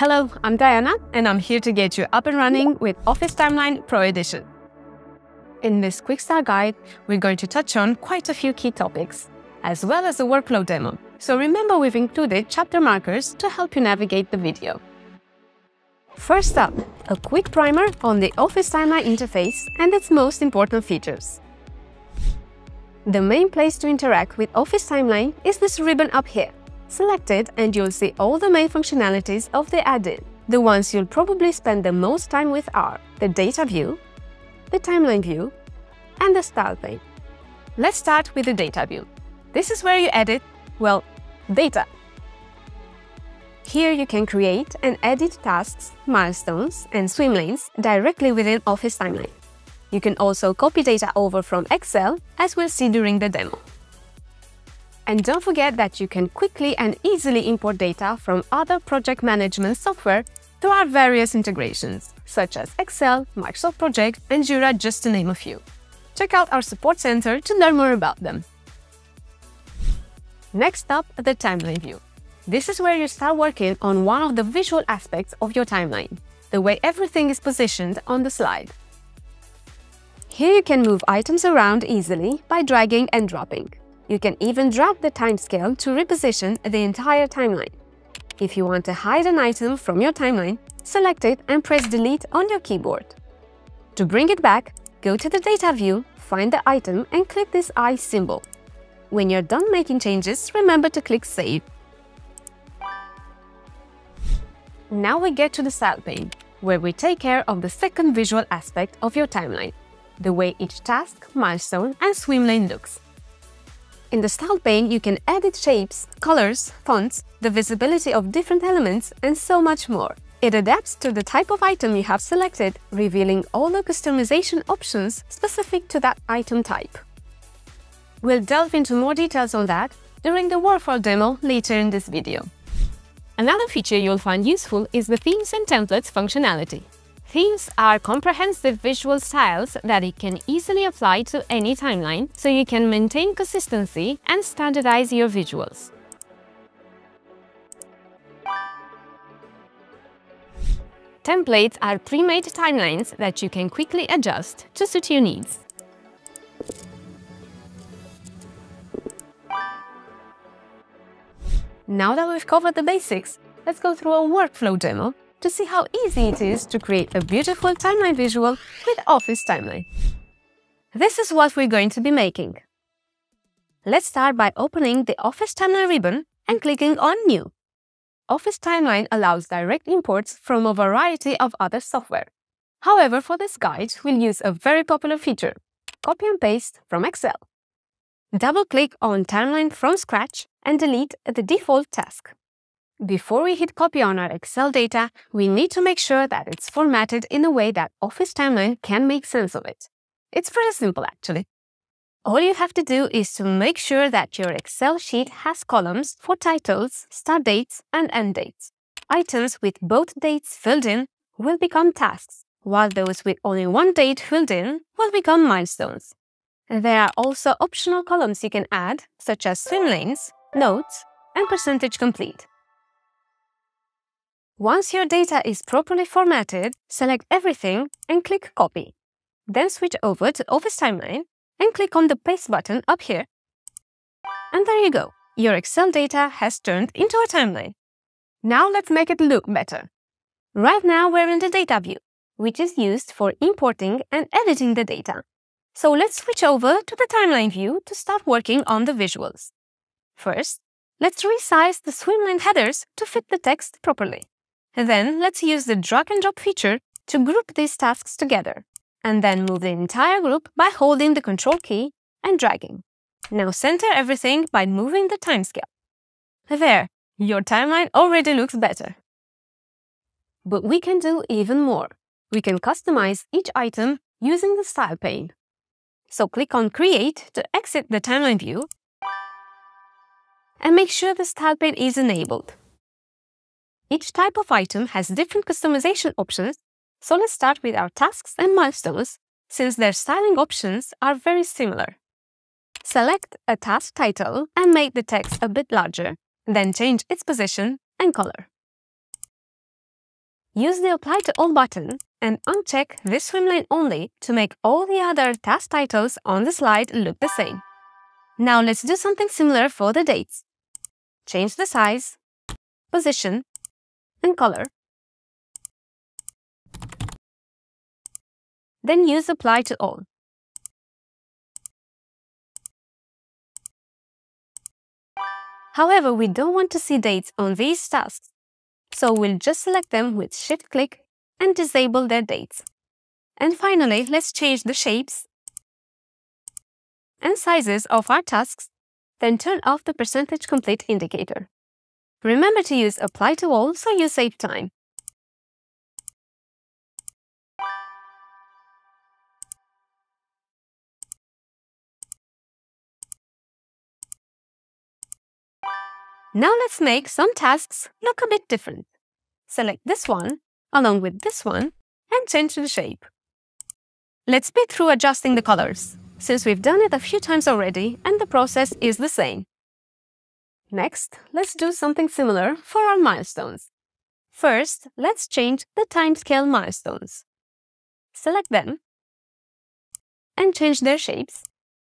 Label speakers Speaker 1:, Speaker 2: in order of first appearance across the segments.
Speaker 1: Hello, I'm Diana, and I'm here to get you up and running with Office Timeline Pro Edition. In this quick start guide, we're going to touch on quite a few key topics, as well as a workflow demo. So remember, we've included chapter markers to help you navigate the video. First up, a quick primer on the Office Timeline interface and its most important features. The main place to interact with Office Timeline is this ribbon up here. Select it and you'll see all the main functionalities of the add-in. The ones you'll probably spend the most time with are the Data View, the Timeline View, and the Style Pane. Let's start with the Data View. This is where you edit, well, data. Here you can create and edit tasks, milestones, and swimlanes directly within Office Timeline. You can also copy data over from Excel, as we'll see during the demo. And don't forget that you can quickly and easily import data from other project management software through our various integrations, such as Excel, Microsoft Project, and Jira, just to name a few. Check out our support center to learn more about them. Next up, the Timeline View. This is where you start working on one of the visual aspects of your timeline, the way everything is positioned on the slide. Here you can move items around easily by dragging and dropping. You can even drag the timescale to reposition the entire timeline. If you want to hide an item from your timeline, select it and press Delete on your keyboard. To bring it back, go to the Data View, find the item and click this eye symbol. When you're done making changes, remember to click Save. Now we get to the Style Pane, where we take care of the second visual aspect of your timeline, the way each task, milestone, and swimlane looks. In the Style Pane, you can edit shapes, colors, fonts, the visibility of different elements, and so much more. It adapts to the type of item you have selected, revealing all the customization options specific to that item type. We'll delve into more details on that during the workflow demo later in this video. Another feature you'll find useful is the Themes and Templates functionality. Themes are comprehensive visual styles that you can easily apply to any timeline, so you can maintain consistency and standardize your visuals. Templates are pre-made timelines that you can quickly adjust to suit your needs. Now that we've covered the basics, let's go through a workflow demo to see how easy it is to create a beautiful timeline visual with Office Timeline. This is what we're going to be making. Let's start by opening the Office Timeline ribbon and clicking on New. Office Timeline allows direct imports from a variety of other software. However, for this guide, we'll use a very popular feature, copy and paste from Excel. Double-click on Timeline from scratch and delete the default task. Before we hit copy on our Excel data, we need to make sure that it's formatted in a way that Office Timeline can make sense of it. It's pretty simple, actually. All you have to do is to make sure that your Excel sheet has columns for titles, start dates, and end dates. Items with both dates filled in will become tasks, while those with only one date filled in will become milestones. There are also optional columns you can add, such as swimlanes, notes, and percentage complete. Once your data is properly formatted, select everything and click Copy. Then switch over to Office Timeline and click on the Paste button up here. And there you go. Your Excel data has turned into a timeline. Now let's make it look better. Right now we're in the Data View, which is used for importing and editing the data. So let's switch over to the Timeline View to start working on the visuals. First, let's resize the swimlane headers to fit the text properly. Then let's use the drag and drop feature to group these tasks together, and then move the entire group by holding the Control key and dragging. Now center everything by moving the timescale. There, your timeline already looks better. But we can do even more. We can customize each item using the Style Pane. So click on Create to exit the Timeline View and make sure the Style Pane is enabled. Each type of item has different customization options, so let's start with our tasks and milestones, since their styling options are very similar. Select a task title and make the text a bit larger, then change its position and color. Use the Apply to All button and uncheck this swim lane only to make all the other task titles on the slide look the same. Now let's do something similar for the dates. Change the size, position, and color. Then use Apply to All. However, we don't want to see dates on these tasks, so we'll just select them with Shift-click and disable their dates. And finally, let's change the shapes and sizes of our tasks, then turn off the percentage complete indicator. Remember to use Apply to All so you save time. Now let's make some tasks look a bit different. Select this one along with this one and change the shape. Let's speed through adjusting the colors, since we've done it a few times already and the process is the same. Next, let's do something similar for our milestones. First, let's change the Timescale milestones. Select them and change their shapes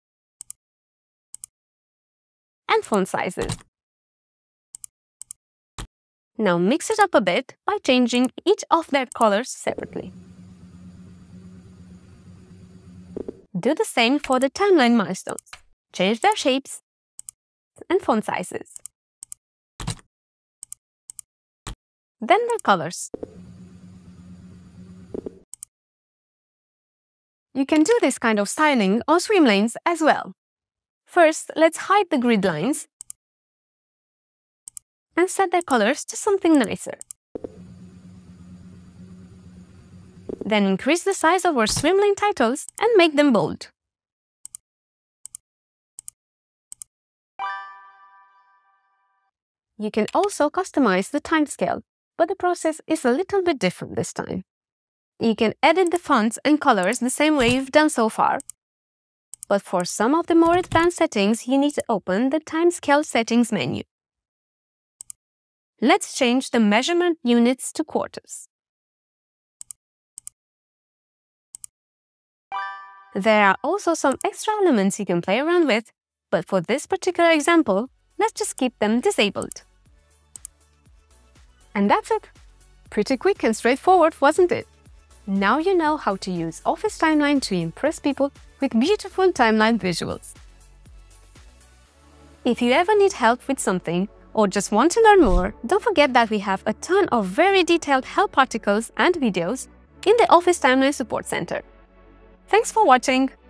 Speaker 1: and font sizes. Now mix it up a bit by changing each of their colors separately. Do the same for the timeline milestones. Change their shapes and font sizes. Then their colors. You can do this kind of styling on Swimlanes as well. First, let's hide the grid lines and set their colors to something nicer. Then increase the size of our swim lane titles and make them bold. You can also customize the timescale, but the process is a little bit different this time. You can edit the fonts and colors the same way you've done so far, but for some of the more advanced settings, you need to open the Timescale settings menu. Let's change the measurement units to quarters. There are also some extra elements you can play around with, but for this particular example, let's just keep them disabled. And that's it. Pretty quick and straightforward, wasn't it? Now you know how to use Office Timeline to impress people with beautiful timeline visuals. If you ever need help with something, or just want to learn more, don't forget that we have a ton of very detailed help articles and videos in the Office Timeline Support Center. Thanks for watching!